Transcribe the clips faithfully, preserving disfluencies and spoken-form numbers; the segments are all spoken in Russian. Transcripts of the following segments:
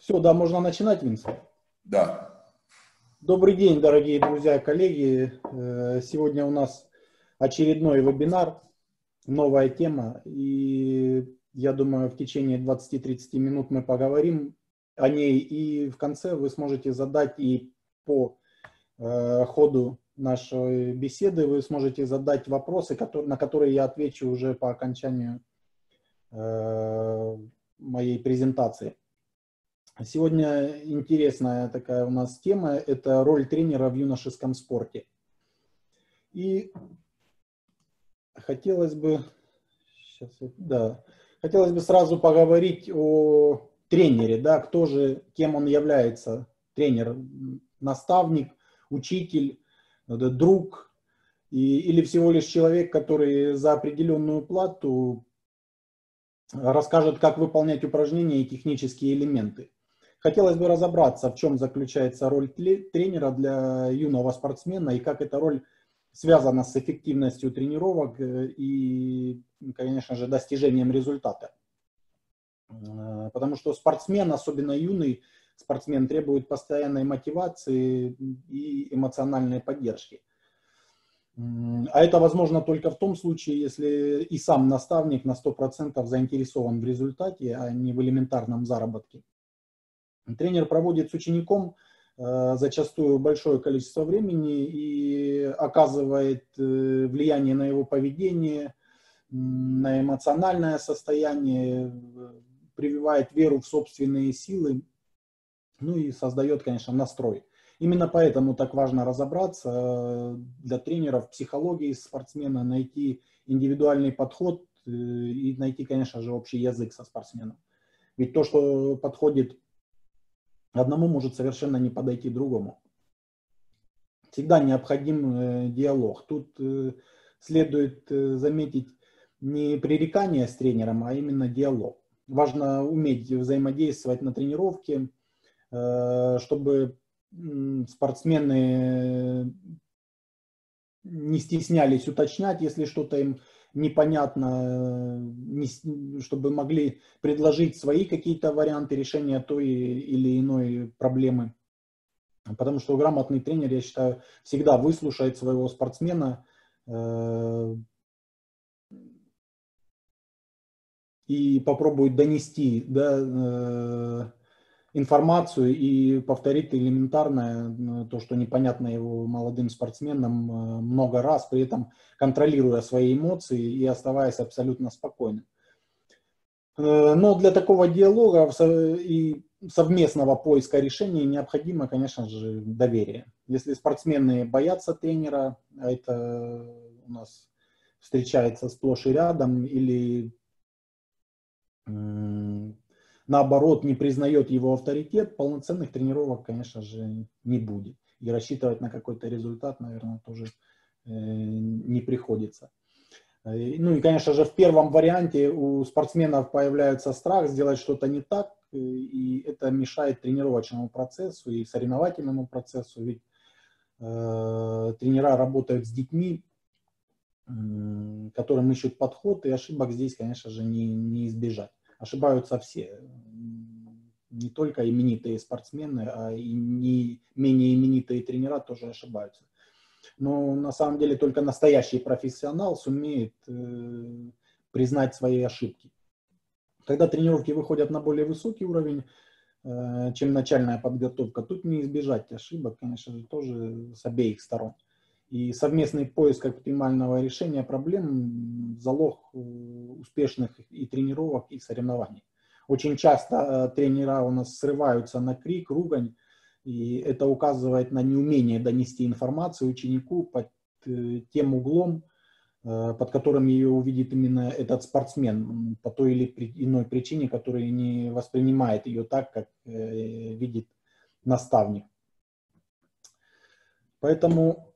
Все, да, можно начинать, Винсент? Да. Добрый день, дорогие друзья и коллеги. Сегодня у нас очередной вебинар, новая тема. И я думаю, в течение двадцати-тридцати минут мы поговорим о ней. И в конце вы сможете задать и по ходу нашей беседы, вы сможете задать вопросы, на которые я отвечу уже по окончанию моей презентации. Сегодня интересная такая у нас тема, это роль тренера в юношеском спорте. И хотелось бы, сейчас, да, хотелось бы сразу поговорить о тренере, да, кто же, кем он является, тренер, наставник, учитель, друг, и, или всего лишь человек, который за определенную плату расскажет, как выполнять упражнения и технические элементы. Хотелось бы разобраться, в чем заключается роль тренера для юного спортсмена и как эта роль связана с эффективностью тренировок и, конечно же, достижением результата. Потому что спортсмен, особенно юный спортсмен, требует постоянной мотивации и эмоциональной поддержки. А это возможно только в том случае, если и сам наставник на сто процентов заинтересован в результате, а не в элементарном заработке. Тренер проводит с учеником э, зачастую большое количество времени и оказывает э, влияние на его поведение, на эмоциональное состояние, прививает веру в собственные силы, ну и создает, конечно, настрой. Именно поэтому так важно разобраться для тренеров в психологии спортсмена, найти индивидуальный подход и найти, конечно же, общий язык со спортсменом. Ведь то, что подходит одному, может совершенно не подойти другому. Всегда необходим диалог. Тут следует заметить не пререкание с тренером, а именно диалог. Важно уметь взаимодействовать на тренировке, чтобы спортсмены не стеснялись уточнять, если что-то им непонятно, чтобы могли предложить свои какие-то варианты решения той или иной проблемы. Потому что грамотный тренер, я считаю, всегда выслушает своего спортсмена и попробует донести, да, информацию и повторит элементарное, то, что непонятно его молодым спортсменам много раз, при этом контролируя свои эмоции и оставаясь абсолютно спокойным. Но для такого диалога и совместного поиска решений необходимо, конечно же, доверие. Если спортсмены боятся тренера, а это у нас встречается сплошь и рядом, или наоборот, не признает его авторитет, полноценных тренировок, конечно же, не будет. И рассчитывать на какой-то результат, наверное, тоже э, не приходится. Ну и, конечно же, в первом варианте у спортсменов появляется страх сделать что-то не так, и это мешает тренировочному процессу и соревновательному процессу, ведь э, тренера работают с детьми, э, которым ищут подход, и ошибок здесь, конечно же, не, не избежать. Ошибаются все, не только именитые спортсмены, а и не менее именитые тренера тоже ошибаются. Но на самом деле только настоящий профессионал сумеет э, признать свои ошибки. Когда тренировки выходят на более высокий уровень, э, чем начальная подготовка, тут не избежать ошибок, конечно же, тоже с обеих сторон. И совместный поиск оптимального решения проблем – залог успешных и тренировок, и соревнований. Очень часто тренера у нас срываются на крик, ругань, и это указывает на неумение донести информацию ученику под тем углом, под которым ее увидит именно этот спортсмен, по той или иной причине, который не воспринимает ее так, как видит наставник. Поэтому...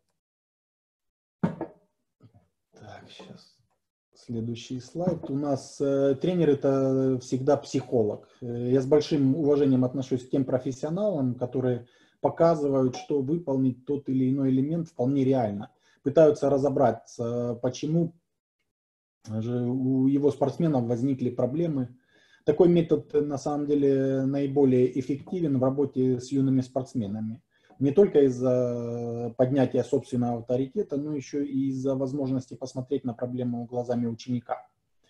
Так, сейчас следующий слайд. У нас э, тренер – это всегда психолог. Я с большим уважением отношусь к тем профессионалам, которые показывают, что выполнить тот или иной элемент вполне реально. Пытаются разобраться, почему же у его спортсменов возникли проблемы, Такой метод на самом деле наиболее эффективен в работе с юными спортсменами. Не только из-за поднятия собственного авторитета, но еще и из-за возможности посмотреть на проблему глазами ученика.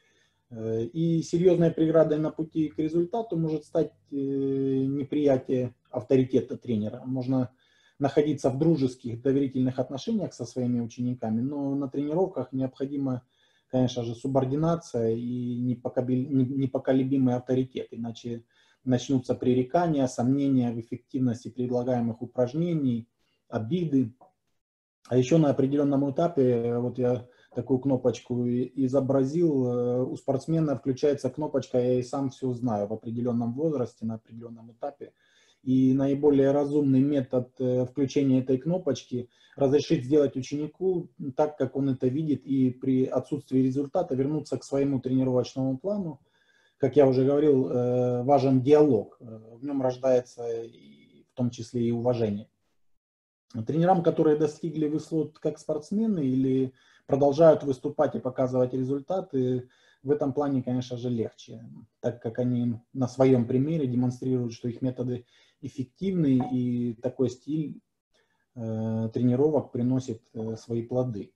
И серьезной преградой на пути к результату может стать неприятие авторитета тренера. Можно находиться в дружеских, доверительных отношениях со своими учениками, но на тренировках необходима, конечно же, субординация и непоколебимый авторитет, иначе начнутся пререкания, сомнения в эффективности предлагаемых упражнений, обиды. А еще на определенном этапе, вот я такую кнопочку изобразил, у спортсмена включается кнопочка «Я и сам все знаю» в определенном возрасте, на определенном этапе. И наиболее разумный метод включения этой кнопочки – разрешить сделать ученику так, как он это видит, и при отсутствии результата вернуться к своему тренировочному плану. Как я уже говорил, важен диалог, в нем рождается в том числе и уважение. Тренерам, которые достигли высот как спортсмены или продолжают выступать и показывать результаты, в этом плане, конечно же, легче, так как они на своем примере демонстрируют, что их методы эффективны, и такой стиль э, тренировок приносит э, свои плоды.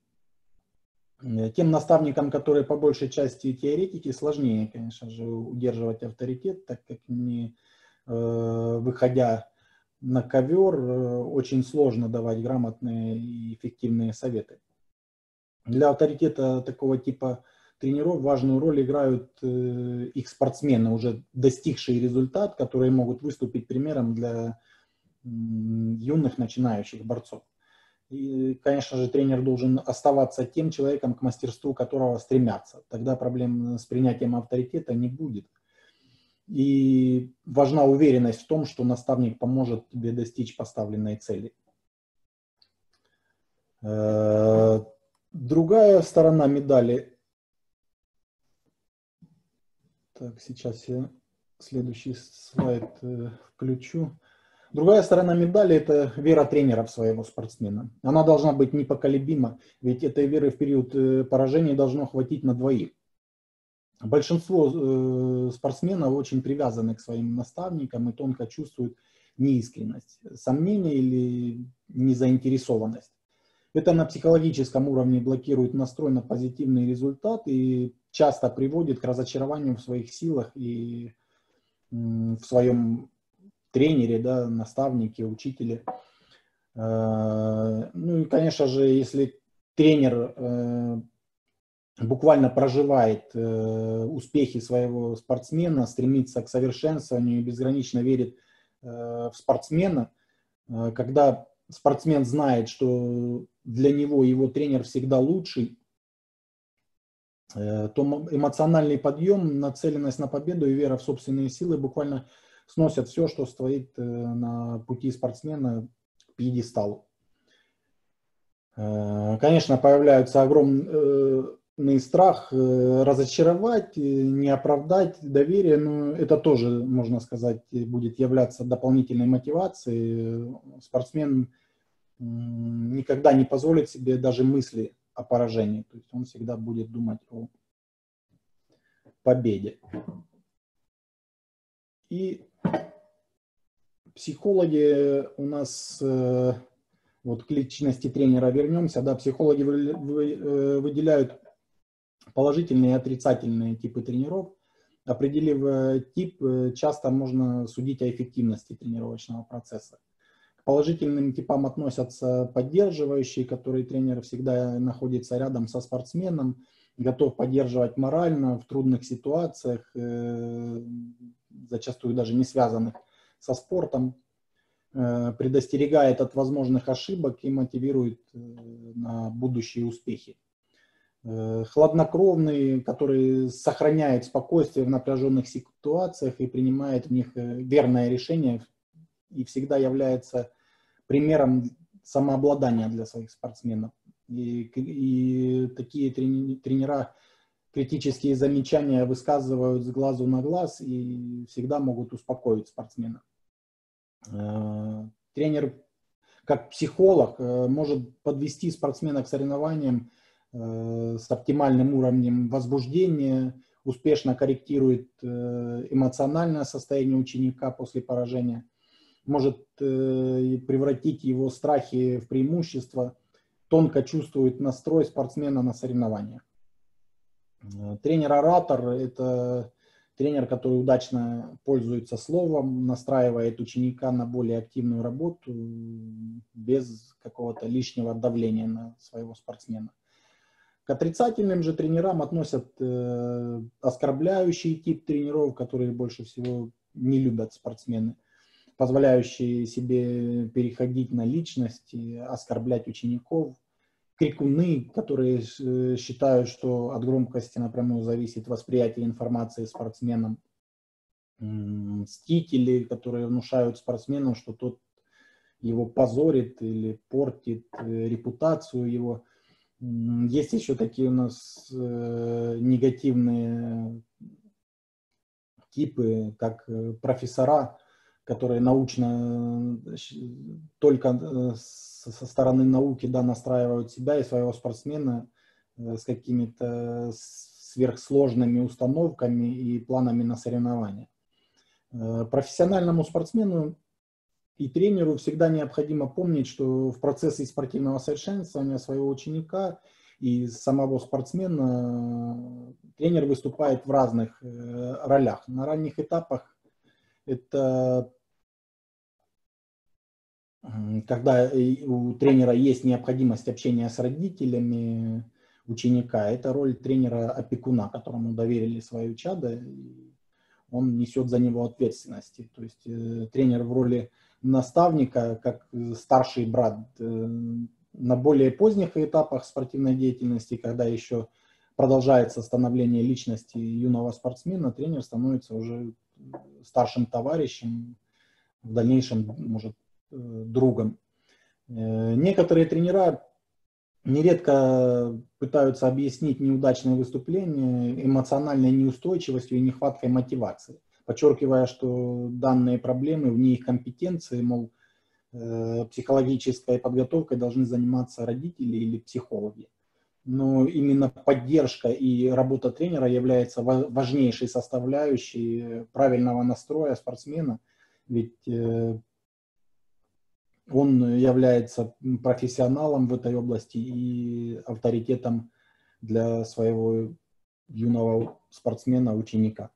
Тем наставникам, которые по большей части теоретики, сложнее, конечно же, удерживать авторитет, так как не э, выходя на ковер, э, очень сложно давать грамотные и эффективные советы. Для авторитета такого типа тренеров важную роль играют э, их спортсмены, уже достигшие результат, которые могут выступить примером для э, юных начинающих борцов. И, конечно же, тренер должен оставаться тем человеком, к мастерству которого стремятся. Тогда проблем с принятием авторитета не будет. И важна уверенность в том, что наставник поможет тебе достичь поставленной цели. Другая сторона медали. Так, сейчас я следующий слайд включу. Другая сторона медали – это вера тренера в своего спортсмена. Она должна быть непоколебима, ведь этой веры в период поражения должно хватить на двоих. Большинство спортсменов очень привязаны к своим наставникам и тонко чувствуют неискренность, сомнение или незаинтересованность. Это на психологическом уровне блокирует настрой на позитивный результат и часто приводит к разочарованию в своих силах и в своем тренере, да, наставнике, учителе. Ну и, конечно же, если тренер буквально проживает успехи своего спортсмена, стремится к совершенствованию и безгранично верит в спортсмена, когда спортсмен знает, что для него его тренер всегда лучший, то эмоциональный подъем, нацеленность на победу и вера в собственные силы буквально сносят все, что стоит на пути спортсмена к пьедесталу. Конечно, появляются огромный страх разочаровать, не оправдать доверие, но это тоже, можно сказать, будет являться дополнительной мотивацией. Спортсмен никогда не позволит себе даже мысли о поражении, то есть он всегда будет думать о победе. И психологи у нас, вот к личности тренера вернемся, да, психологи выделяют положительные и отрицательные типы тренеров. Определив тип, часто можно судить о эффективности тренировочного процесса. К положительным типам относятся поддерживающие, которые тренер всегда находится рядом со спортсменом, готов поддерживать морально в трудных ситуациях, зачастую даже не связанных со спортом, предостерегает от возможных ошибок и мотивирует на будущие успехи. Хладнокровный, который сохраняет спокойствие в напряженных ситуациях и принимает в них верное решение и всегда является примером самообладания для своих спортсменов. И, и такие тренера критические замечания высказывают с глазу на глаз и всегда могут успокоить спортсмена. Тренер, как психолог, может подвести спортсмена к соревнованиям с оптимальным уровнем возбуждения, успешно корректирует эмоциональное состояние ученика после поражения, может превратить его страхи в преимущество, тонко чувствует настрой спортсмена на соревнованиях. Тренер-оратор – это тренер, который удачно пользуется словом, настраивает ученика на более активную работу без какого-то лишнего давления на своего спортсмена. К отрицательным же тренерам относят э, оскорбляющий тип тренеров, которые больше всего не любят спортсмены, позволяющие себе переходить на личности, оскорблять учеников, крикуны, которые считают, что от громкости напрямую зависит восприятие информации спортсменам, мстители, которые внушают спортсмену, что тот его позорит или портит репутацию его. Есть еще такие у нас э, негативные типы, как профессора, которые научно только со стороны науки, да, настраивают себя и своего спортсмена с какими-то сверхсложными установками и планами на соревнования. Профессиональному спортсмену и тренеру всегда необходимо помнить, что в процессе спортивного совершенствования своего ученика и самого спортсмена тренер выступает в разных ролях. На ранних этапах это когда у тренера есть необходимость общения с родителями ученика, это роль тренера-опекуна, которому доверили свое чадо, и он несет за него ответственности. То есть э, тренер в роли наставника, как старший брат. Э, на более поздних этапах спортивной деятельности, когда еще продолжается становление личности юного спортсмена, тренер становится уже старшим товарищем, в дальнейшем, может, другом. Некоторые тренера нередко пытаются объяснить неудачные выступления эмоциональной неустойчивостью и нехваткой мотивации, подчеркивая, что данные проблемы вне их компетенции, мол, психологической подготовкой должны заниматься родители или психологи. Но именно поддержка и работа тренера является важнейшей составляющей правильного настроя спортсмена, ведь он является профессионалом в этой области и авторитетом для своего юного спортсмена, ученика.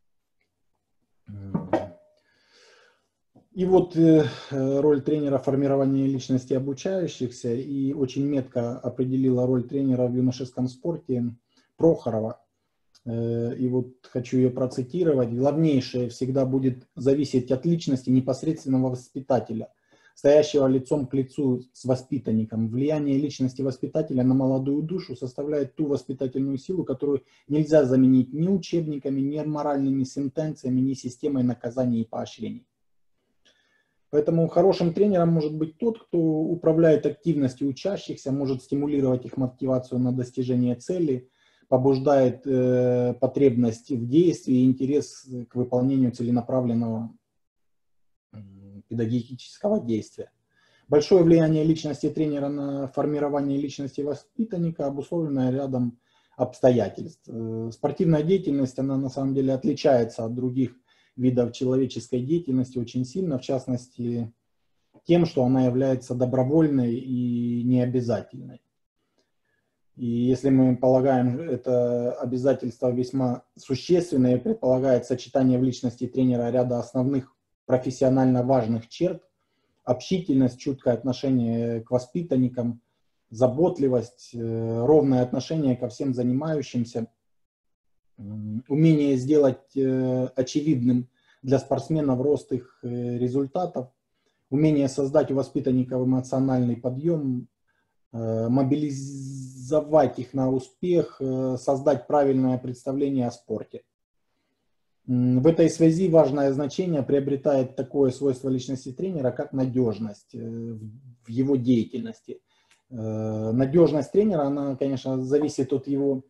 И вот э, роль тренера в формировании личности обучающихся, и очень метко определила роль тренера в юношеском спорте Прохорова. Э, и вот хочу ее процитировать. Главнейшее всегда будет зависеть от личности непосредственного воспитателя, стоящего лицом к лицу с воспитанником. Влияние личности воспитателя на молодую душу составляет ту воспитательную силу, которую нельзя заменить ни учебниками, ни моральными сентенциями, ни системой наказаний и поощрений. Поэтому хорошим тренером может быть тот, кто управляет активностью учащихся, может стимулировать их мотивацию на достижение цели, побуждает э, потребность в действии и интерес к выполнению целенаправленного педагогического действия. Большое влияние личности тренера на формирование личности воспитанника обусловлено рядом обстоятельств. Спортивная деятельность, она на самом деле отличается от других видов человеческой деятельности очень сильно, в частности, тем, что она является добровольной и необязательной. И если мы полагаем это обязательство весьма существенное, предполагает сочетание в личности тренера ряда основных профессионально важных черт: общительность, чуткое отношение к воспитанникам, заботливость, ровное отношение ко всем занимающимся, умение сделать очевидным для спортсменов рост их результатов, умение создать у воспитанников эмоциональный подъем, мобилизовать их на успех, создать правильное представление о спорте. В этой связи важное значение приобретает такое свойство личности тренера, как надежность в его деятельности. Надежность тренера, она, конечно, зависит от его,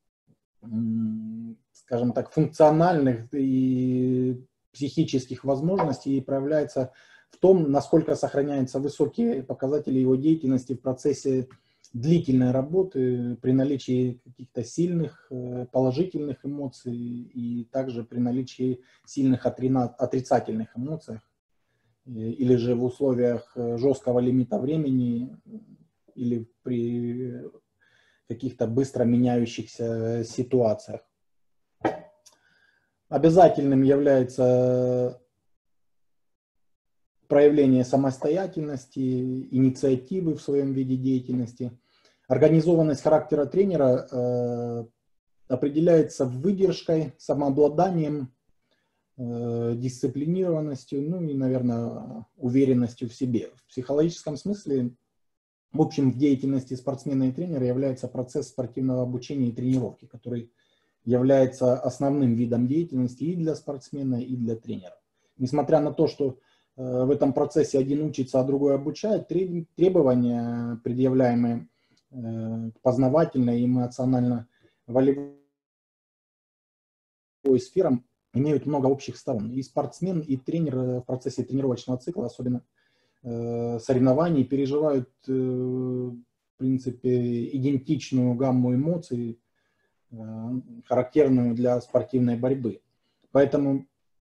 скажем так, функциональных и психических возможностей и проявляется в том, насколько сохраняются высокие показатели его деятельности в процессе длительной работы при наличии каких-то сильных положительных эмоций и также при наличии сильных отрицательных эмоций, или же в условиях жесткого лимита времени, или при каких-то быстро меняющихся ситуациях. Обязательным является проявление самостоятельности, инициативы в своем виде деятельности. Организованность характера тренера э, определяется выдержкой, самообладанием, э, дисциплинированностью, ну и, наверное, уверенностью в себе. В психологическом смысле, в общем, в деятельности спортсмена и тренера является процесс спортивного обучения и тренировки, который является основным видом деятельности и для спортсмена, и для тренера. Несмотря на то, что э, в этом процессе один учится, а другой обучает, требования, предъявляемые э, к познавательной и эмоционально-волевой сферам, имеют много общих сторон. И спортсмен, и тренер в процессе тренировочного цикла, особенно э, соревнований, переживают, э, в принципе, идентичную гамму эмоций, характерную для спортивной борьбы. Поэтому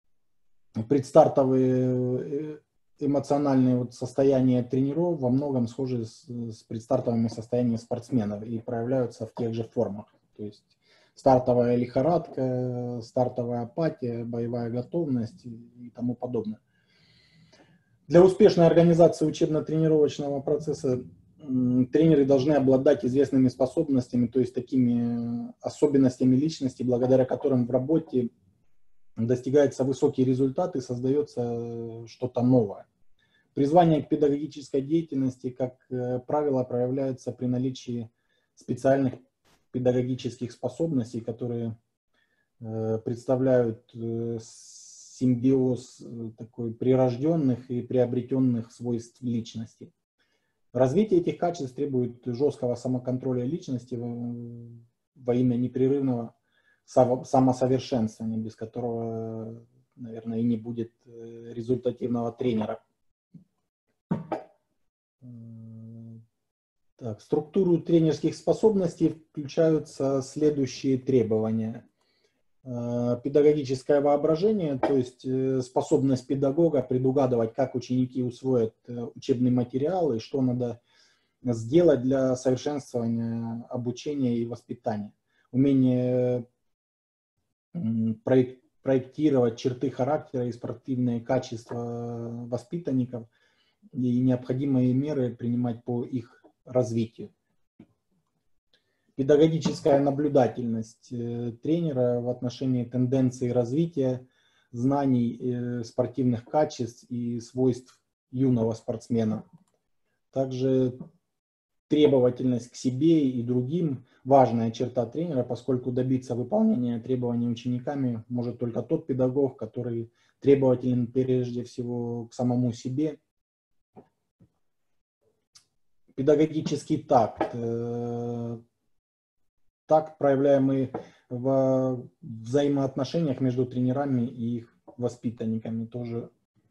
предстартовые эмоциональные вот состояния тренеров во многом схожи с, с предстартовыми состояниями спортсменов и проявляются в тех же формах. То есть стартовая лихорадка, стартовая апатия, боевая готовность и тому подобное. Для успешной организации учебно-тренировочного процесса тренеры должны обладать известными способностями, то есть такими особенностями личности, благодаря которым в работе достигается высокий результат и создается что-то новое. Призвание к педагогической деятельности, как правило, проявляется при наличии специальных педагогических способностей, которые представляют симбиоз такой прирожденных и приобретенных свойств личности. Развитие этих качеств требует жесткого самоконтроля личности во имя непрерывного самосовершенствования, без которого, наверное, и не будет результативного тренера. Так, в структуру тренерских способностей включаются следующие требования. Педагогическое воображение, то есть способность педагога предугадывать, как ученики усвоят учебный материал и что надо сделать для совершенствования обучения и воспитания. Умение проектировать черты характера и спортивные качества воспитанников и необходимые меры принимать по их развитию. Педагогическая наблюдательность тренера в отношении тенденций развития знаний, спортивных качеств и свойств юного спортсмена. Также требовательность к себе и другим – важная черта тренера, поскольку добиться выполнения требований учениками может только тот педагог, который требователен прежде всего к самому себе. Педагогический такт. Такт, проявляемый в взаимоотношениях между тренерами и их воспитанниками, тоже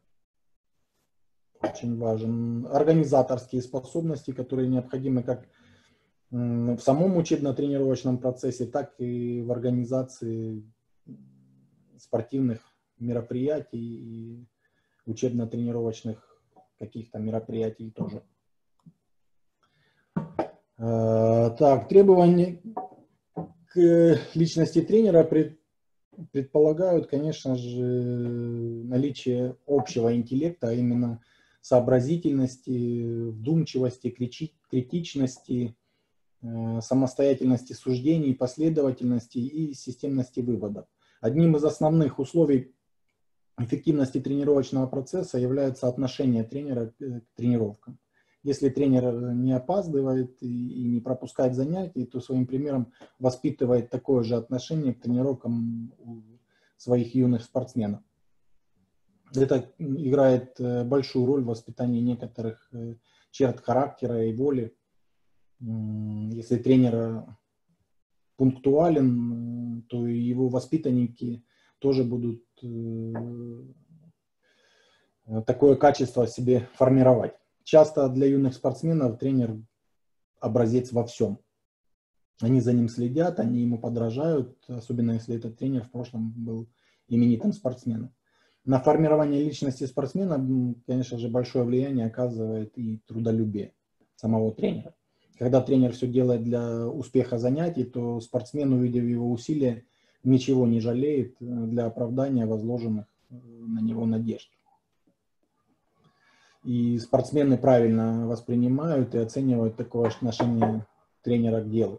очень важен. Организаторские способности, которые необходимы как в самом учебно-тренировочном процессе, так и в организации спортивных мероприятий и учебно-тренировочных каких-то мероприятий тоже. Так, требования к личности тренера предполагают, конечно же, наличие общего интеллекта, а именно сообразительности, вдумчивости, критичности, самостоятельности суждений, последовательности и системности выводов. Одним из основных условий эффективности тренировочного процесса является отношение тренера к тренировкам. Если тренер не опаздывает и не пропускает занятий, то своим примером воспитывает такое же отношение к тренировкам у своих юных спортсменов. Это играет большую роль в воспитании некоторых черт характера и воли. Если тренер пунктуален, то и его воспитанники тоже будут такое качество себе формировать. Часто для юных спортсменов тренер образец во всем. Они за ним следят, они ему подражают, особенно если этот тренер в прошлом был именитым спортсменом. На формирование личности спортсмена, конечно же, большое влияние оказывает и трудолюбие самого тренера. Когда тренер все делает для успеха занятий, то спортсмен, увидев его усилия, ничего не жалеет для оправдания возложенных на него надежд. И спортсмены правильно воспринимают и оценивают такое отношение тренера к делу.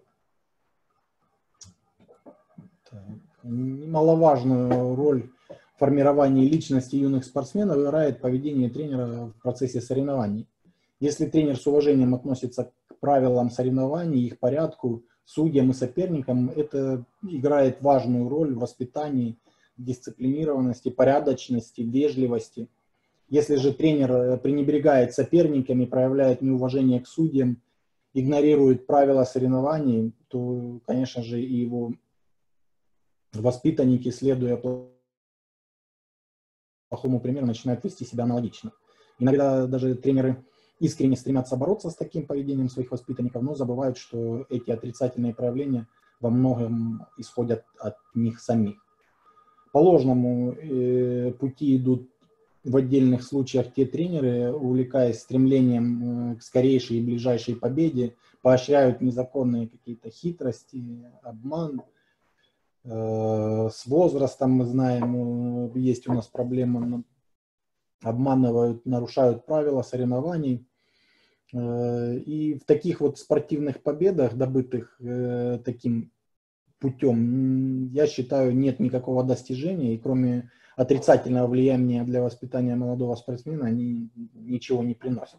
Немаловажную роль в формировании личности юных спортсменов играет поведение тренера в процессе соревнований. Если тренер с уважением относится к правилам соревнований, их порядку, судьям и соперникам, это играет важную роль в воспитании дисциплинированности, порядочности, вежливости. Если же тренер пренебрегает соперниками, проявляет неуважение к судьям, игнорирует правила соревнований, то, конечно же, и его воспитанники, следуя плохому примеру, начинают вести себя аналогично. Иногда даже тренеры искренне стремятся бороться с таким поведением своих воспитанников, но забывают, что эти отрицательные проявления во многом исходят от них самих. По ложному э, пути идут в отдельных случаях те тренеры, увлекаясь стремлением к скорейшей и ближайшей победе, поощряют незаконные какие-то хитрости, обман. С возрастом, мы знаем, есть у нас проблема, обманывают, нарушают правила соревнований. И в таких вот спортивных победах, добытых таким путем, я считаю, нет никакого достижения, и кроме отрицательного влияния для воспитания молодого спортсмена они ничего не приносят.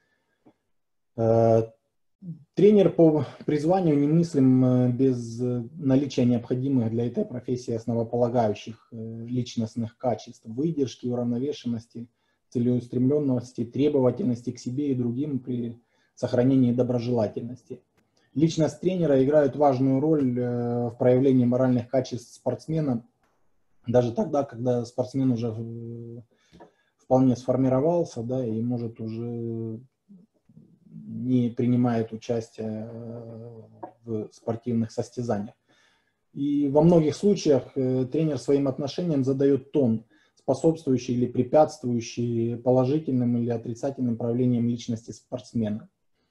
Тренер по призванию немыслим без наличия необходимых для этой профессии основополагающих личностных качеств: выдержки, уравновешенности, целеустремленности, требовательности к себе и другим при сохранении доброжелательности. Личность тренера играет важную роль в проявлении моральных качеств спортсмена, даже тогда, когда спортсмен уже вполне сформировался, да, и может уже не принимает участие в спортивных состязаниях. И во многих случаях тренер своим отношением задает тон, способствующий или препятствующий положительным или отрицательным проявлениям личности спортсмена.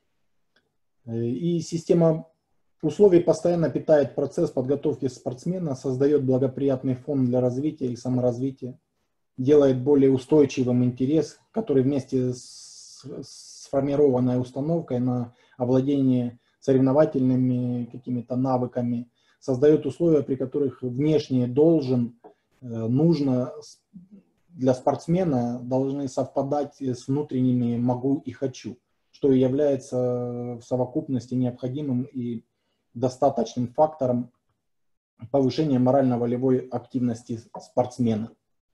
И система условий постоянно питает процесс подготовки спортсмена, создает благоприятный фон для развития и саморазвития, делает более устойчивым интерес, который вместе с, с сформированной установкой на овладение соревновательными какими-то навыками создает условия, при которых внешне должен, нужно для спортсмена должны совпадать с внутренними «могу» и «хочу», что и является в совокупности необходимым и достаточным фактором повышения морально-волевой активности спортсмена.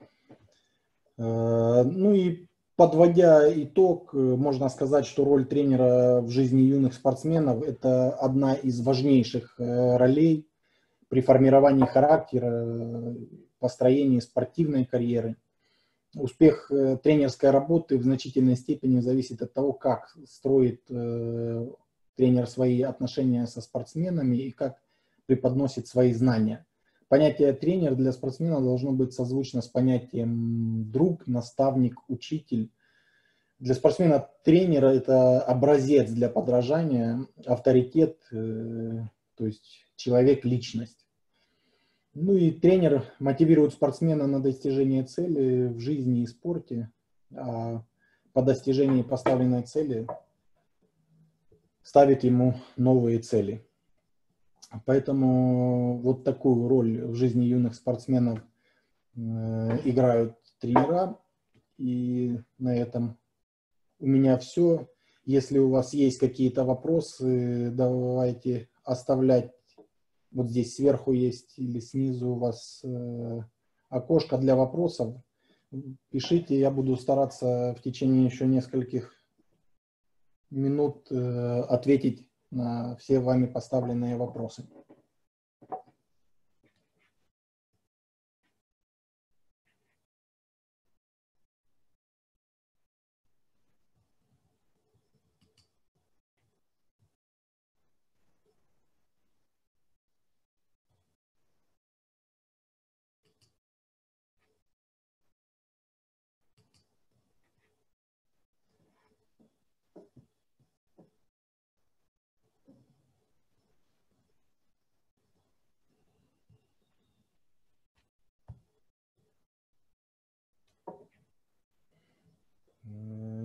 Ну и подводя итог, можно сказать, что роль тренера в жизни юных спортсменов – это одна из важнейших ролей при формировании характера, построении спортивной карьеры. Успех тренерской работы в значительной степени зависит от того, как строит тренер свои отношения со спортсменами и как преподносит свои знания. Понятие тренер для спортсмена должно быть созвучно с понятием друг, наставник, учитель. Для спортсмена тренер – это образец для подражания, авторитет, то есть человек-личность. Ну и тренер мотивирует спортсмена на достижение цели в жизни и спорте, а по достижении поставленной цели ставит ему новые цели. Поэтому вот такую роль в жизни юных спортсменов играют тренера. И на этом у меня все. Если у вас есть какие-то вопросы, давайте оставлять. Вот здесь сверху есть или снизу у вас окошко для вопросов. Пишите, я буду стараться в течение еще нескольких минут ответить на все вами поставленные вопросы.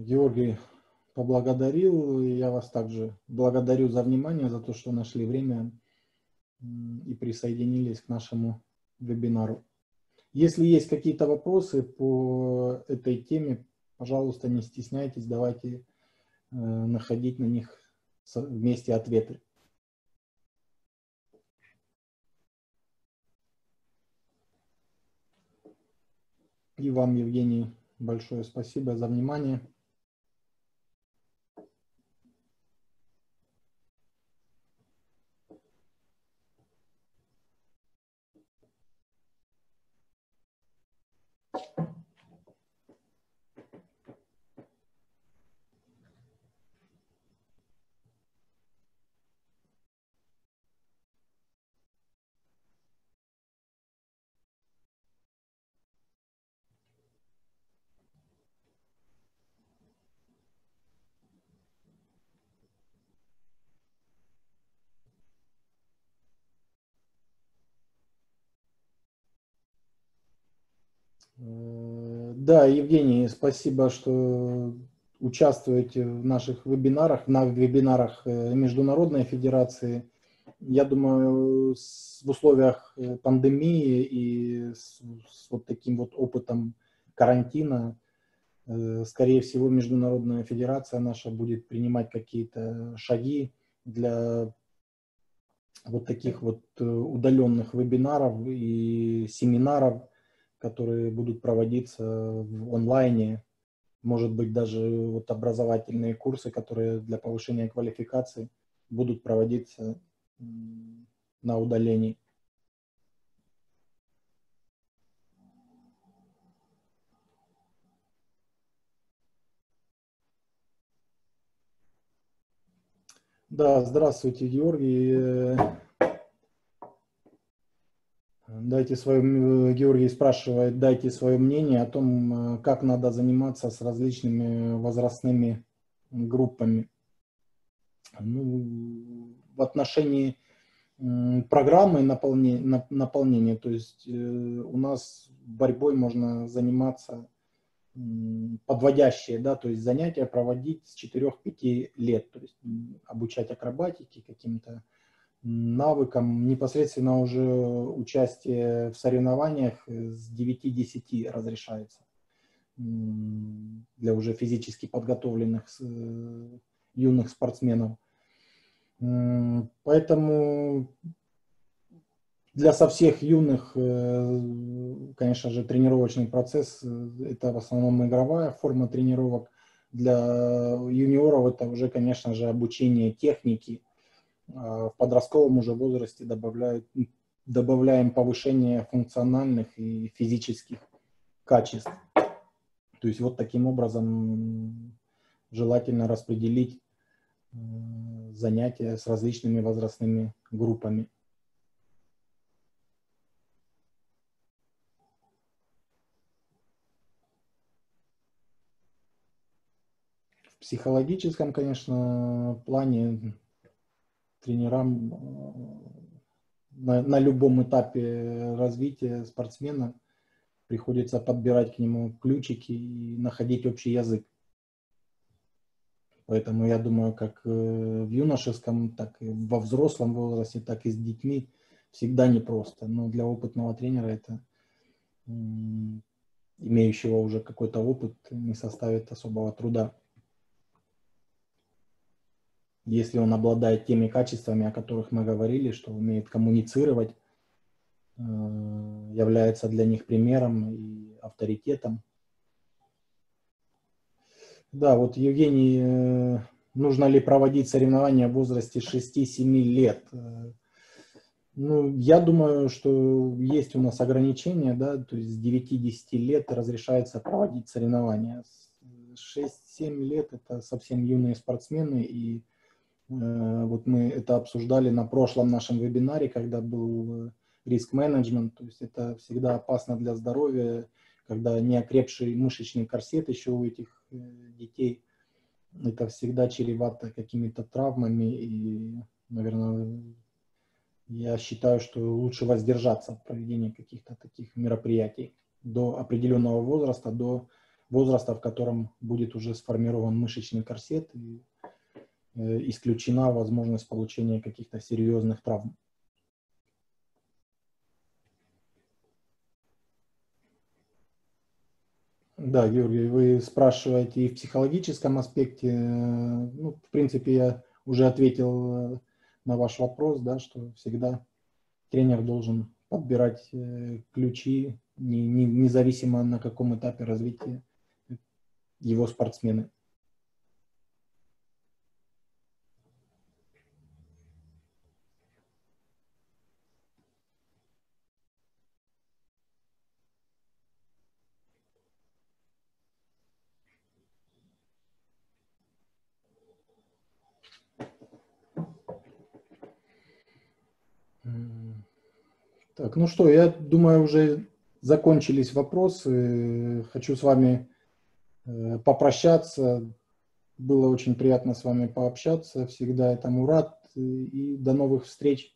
Георгий поблагодарил. Я вас также благодарю за внимание, за то, что нашли время и присоединились к нашему вебинару. Если есть какие-то вопросы по этой теме, пожалуйста, не стесняйтесь, давайте находить на них вместе ответы. И вам, Евгений, большое спасибо за внимание. Да, Евгений, спасибо, что участвуете в наших вебинарах, на вебинарах Международной Федерации. Я думаю, в условиях пандемии и с, с вот таким вот опытом карантина, скорее всего, Международная Федерация наша будет принимать какие-то шаги для вот таких вот удаленных вебинаров и семинаров, которые будут проводиться в онлайне, может быть, даже вот образовательные курсы, которые для повышения квалификации будут проводиться на удалении. Да, здравствуйте, Георгий. Дайте свое, Георгий спрашивает, дайте свое мнение о том, как надо заниматься с различными возрастными группами. Ну, в отношении программы наполнения, наполнения, то есть у нас борьбой можно заниматься подводящие, да, то есть занятия проводить с четырёх-пяти лет, то есть обучать акробатике, каким-то навыкам, непосредственно уже участие в соревнованиях с девяти-десяти разрешается для уже физически подготовленных юных спортсменов. Поэтому для со всех юных, конечно же, тренировочный процесс – это в основном игровая форма тренировок. Для юниоров это уже, конечно же, обучение техники. В подростковом уже возрасте добавляют, добавляем повышение функциональных и физических качеств. То есть вот таким образом желательно распределить занятия с различными возрастными группами. В психологическом, конечно, плане тренерам на, на любом этапе развития спортсмена приходится подбирать к нему ключики и находить общий язык. Поэтому я думаю, как в юношеском, так и во взрослом возрасте, так и с детьми всегда непросто. Но для опытного тренера это, имеющего уже какой-то опыт, не составит особого труда. Если он обладает теми качествами, о которых мы говорили, что умеет коммуницировать, является для них примером и авторитетом. Да, вот Евгений, нужно ли проводить соревнования в возрасте шести-семи лет? Ну, я думаю, что есть у нас ограничения, да, то есть с девяти-десяти лет разрешается проводить соревнования. шесть-семь лет это совсем юные спортсмены, и э, вот мы это обсуждали на прошлом нашем вебинаре, когда был риск-менеджмент, то есть это всегда опасно для здоровья, когда неокрепший мышечный корсет еще у этих э, детей, это всегда чревато какими-то травмами, и, наверное, я считаю, что лучше воздержаться от проведения каких-то таких мероприятий до определенного возраста, до возраста, в котором будет уже сформирован мышечный корсет и э, исключена возможность получения каких-то серьезных травм. Да, Георгий, вы спрашиваете и в психологическом аспекте. Ну, в принципе, я уже ответил на ваш вопрос, да, что всегда тренер должен подбирать ключи, не, не, независимо на каком этапе развития его спортсмены. Так, ну что, я думаю, уже закончились вопросы. Хочу с вами попрощаться. Было очень приятно с вами пообщаться. Всегда этому рад. И до новых встреч.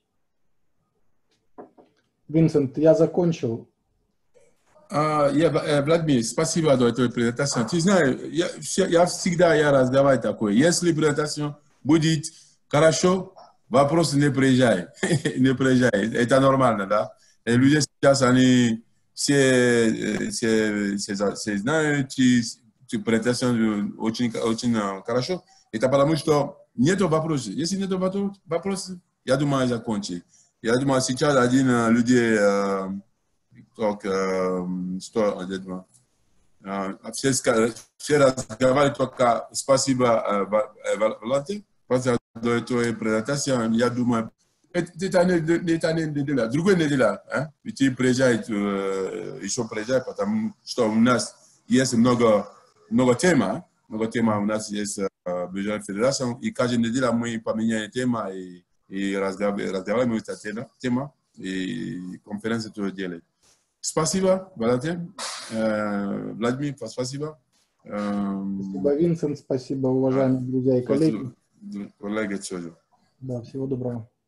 Винсент, я закончил. Uh, я, Владимир, спасибо за эту презентацию. Ты знаешь, я, я всегда я разговариваю такое. Если презентация будет хорошо, вопрос не приезжай. Не приезжай. Это нормально, да? И люди сейчас, они все, все, все, все знают, что презентация очень, очень хорошо. Это потому, что нет вопросов. Если нет вопросов, я думаю, закончить. Я думаю, сейчас один людей... Так, что, все, все разговаривают только спасибо, Валентин, за эту презентацию. Я думаю, это не неделя, другая неделя, и ты приезжаешь, еще приезжаешь, потому что у нас есть много, много тем, много тем у нас есть Международная федерация, и каждую неделю мы поменяем тему и, и разговариваем эту тему, и конференцию тоже делаем. Спасибо, Валентин. Э, Владимир, спасибо. Э, спасибо, Винсент. Спасибо, уважаемые а, друзья и коллеги. Коллеги тоже. Да, всего доброго.